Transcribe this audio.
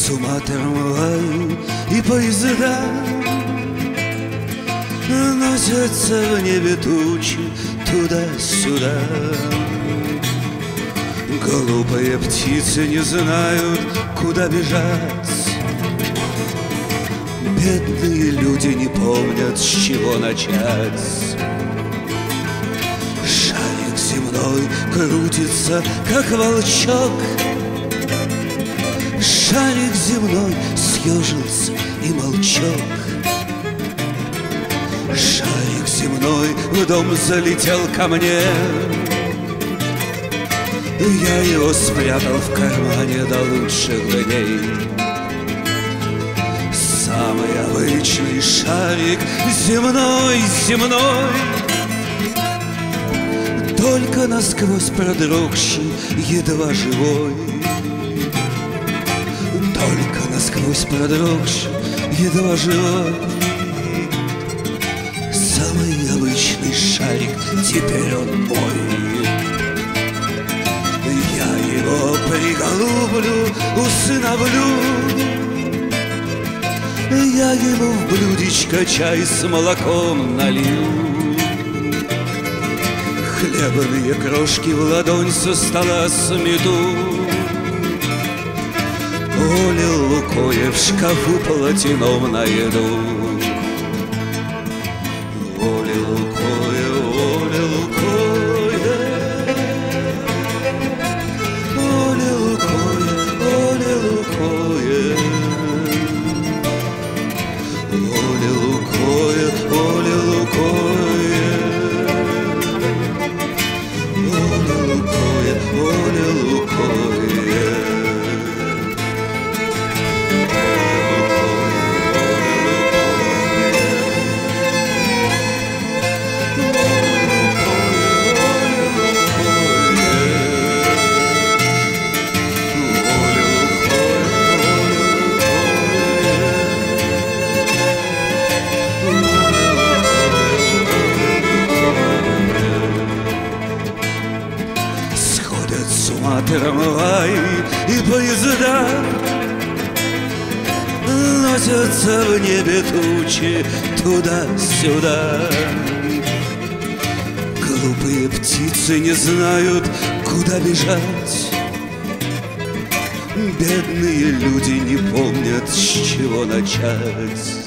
С ума трамвай и поезда носятся в небе тучи туда-сюда. Глупые птицы не знают, куда бежать. Бедные люди не помнят, с чего начать. Шарик земной крутится, как волчок. Шарик земной съежился и молчок. Шарик земной в дом залетел ко мне. Я его спрятал в кармане до лучших дней. Самый обычный шарик земной, земной, только насквозь продрогший, едва живой. Только насквозь продрогший, едва живой. Самый обычный шарик, теперь он мой. Я его приголублю, усыновлю. Я ему в блюдечко чай с молоком налью. Хлебные крошки в ладонь со стола смету. Оля Лукоя в шкафу полотеном на еду. Оля Лукоя, Оля Лукоя, Оля Лукоя, Оля Лукоя, Оля Лукоя, Оля Лукоя, Оля Лукоя, Оля Лукоя. С ума трамвай и поезда, носятся в небе тучи туда-сюда. Глупые птицы не знают, куда бежать. Бедные люди не помнят, с чего начать.